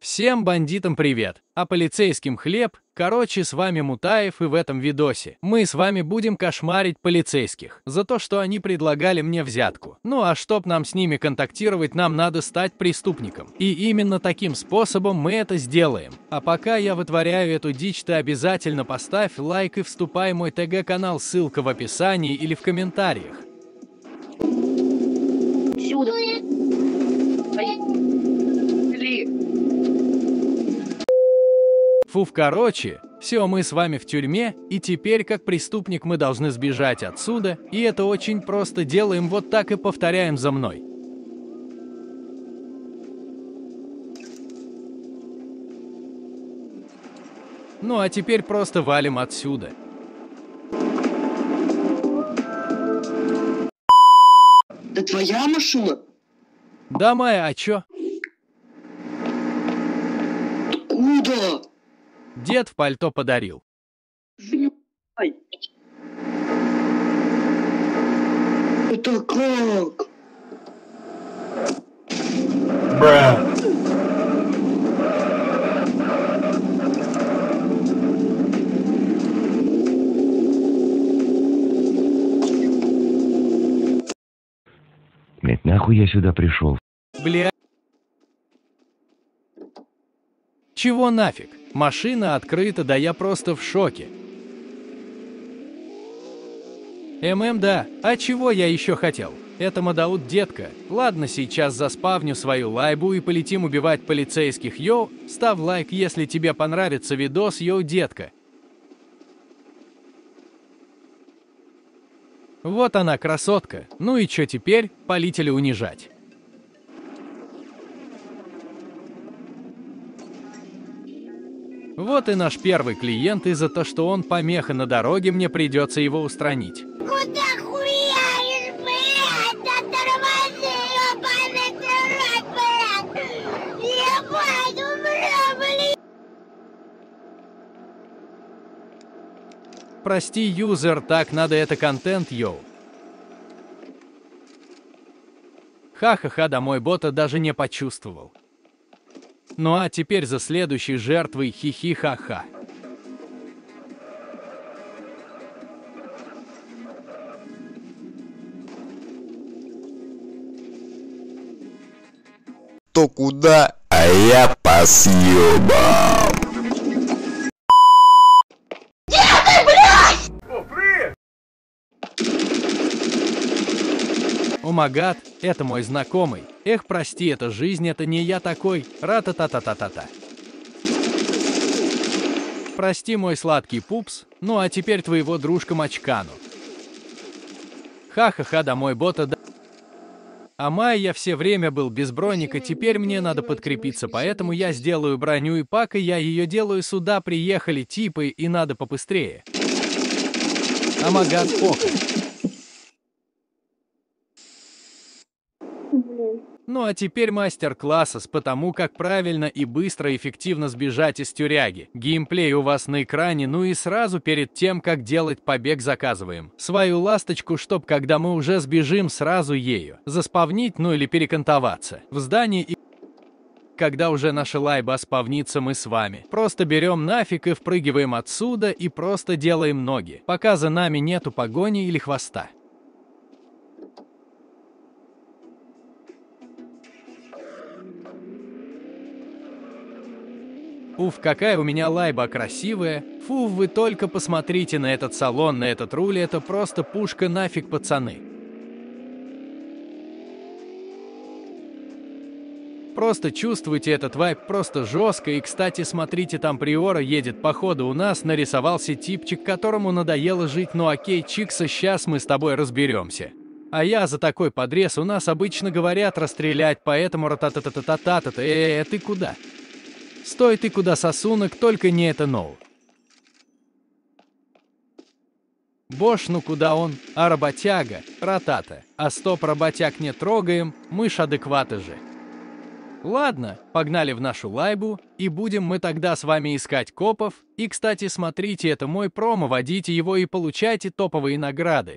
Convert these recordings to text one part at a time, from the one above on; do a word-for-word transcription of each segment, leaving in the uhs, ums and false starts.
Всем бандитам привет, а полицейским хлеб. Короче, с вами Мутаев, и в этом видосе мы с вами будем кошмарить полицейских за то, что они предлагали мне взятку. Ну а чтоб нам с ними контактировать, нам надо стать преступником. И именно таким способом мы это сделаем. А пока я вытворяю эту дичь, ты обязательно поставь лайк и вступай в мой ТГ-канал, ссылка в описании или в комментариях. Сюда. Фуф, короче, все, мы с вами в тюрьме, и теперь как преступник мы должны сбежать отсюда, и это очень просто, делаем вот так и повторяем за мной. Ну а теперь просто валим отсюда. Это твоя машина? Да, моя, а чё? Куда? Дед в пальто подарил. Ай. Это как? Бра. Блять, нахуй я сюда пришел? Бля. Чего нафиг? Машина открыта, да я просто в шоке. ММ, да, а чего я еще хотел? Это Мадаут, детка. Ладно, сейчас заспавню свою лайбу и полетим убивать полицейских. Йоу, ставь лайк, если тебе понравится видос, йоу, детка. Вот она, красотка. Ну и чё теперь? Полетели унижать. Вот и наш первый клиент, и за то, что он помеха на дороге, мне придется его устранить. Куда хуяришь, блядь? Да тормози, ёбаный дурак, блядь! Ебать, умру, блядь! Прости, юзер, так надо, это контент, йоу. Ха-ха-ха, домой бота даже не почувствовал. Ну а теперь за следующей жертвой, хихи-ха-ха. То куда, а я по съебам. О магад, это мой знакомый. Эх, прости, это жизнь, это не я такой. Ра-та-та-та-та-та-та. Прости, мой сладкий пупс. Ну а теперь твоего дружка Мачкану. Ха-ха-ха, домой бота, да. А май я все время был без броника, теперь мне надо подкрепиться, поэтому я сделаю броню и пак, и я ее делаю, сюда приехали типы, и надо побыстрее. А магад, пока. Ну а теперь мастер-класса с потому, как правильно и быстро и эффективно сбежать из тюряги. Геймплей у вас на экране, ну и сразу перед тем, как делать побег, заказываем свою ласточку, чтоб когда мы уже сбежим, сразу ею заспавнить, ну или перекантоваться в здании, и когда уже наша лайба спавнится, мы с вами просто берем нафиг и впрыгиваем отсюда и просто делаем ноги, пока за нами нету погони или хвоста. Уф, какая у меня лайба красивая. Фу, вы только посмотрите на этот салон, на этот руль, это просто пушка нафиг, пацаны. Просто чувствуйте этот вайб, просто жестко. И, кстати, смотрите, там Приора едет. Походу, у нас нарисовался типчик, которому надоело жить. Ну окей, Чикса, сейчас мы с тобой разберемся. А я за такой подрез, у нас обычно говорят расстрелять, поэтому ра-та-та-та-та-та-та-та. Э-э, ты куда? Стой ты куда, сосунок, только не это ноу. Бош, ну куда он? А работяга? Ратата. А стоп, работяг не трогаем, мы ж адекваты же. Ладно, погнали в нашу лайбу, и будем мы тогда с вами искать копов. И, кстати, смотрите, это мой промо, водите его и получайте топовые награды.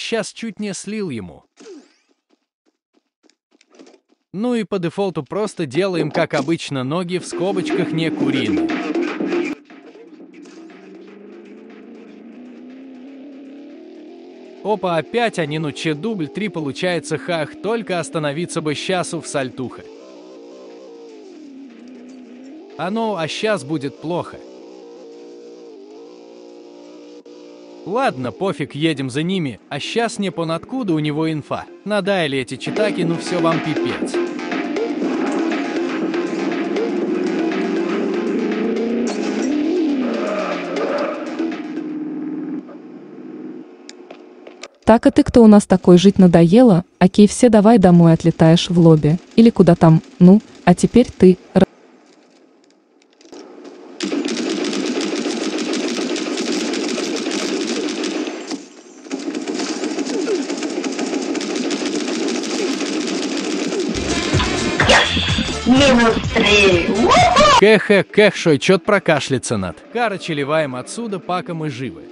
сейчас чуть не слил ему. Ну и по дефолту просто делаем, как обычно, ноги в скобочках не куриные. Опа, опять они, ну че, дубль три получается, хах, только остановиться бы щасу в сальтуха. А ну, а щас будет плохо. Ладно, пофиг, едем за ними, а щас не пон откуда у него инфа. Надали эти читаки, ну все вам пипец. Так, а ты кто у нас такой, жить надоело? Окей, все, давай домой, отлетаешь в лобби. Или куда там, ну, а теперь ты... Минус три. Кэх, кэх, шой, чё-то прокашляться над. Короче, ливаем отсюда, пока мы живы.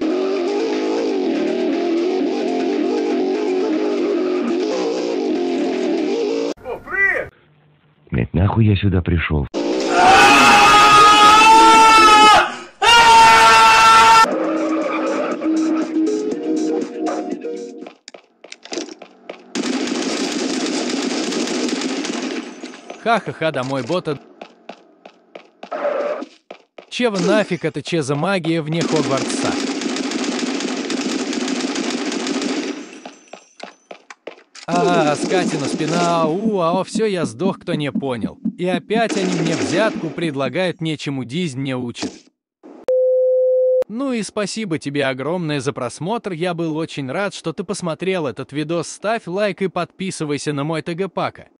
Блять, нахуй я сюда пришел? Ха-ха-ха, домой бота. Че вы нафиг, это че за магия вне Хогвартса? А, скатина спина, у, а все, я сдох, кто не понял. И опять они мне взятку предлагают, нечему дизнь не учат. Ну и спасибо тебе огромное за просмотр, я был очень рад, что ты посмотрел этот видос, ставь лайк и подписывайся на мой ТГ Пака.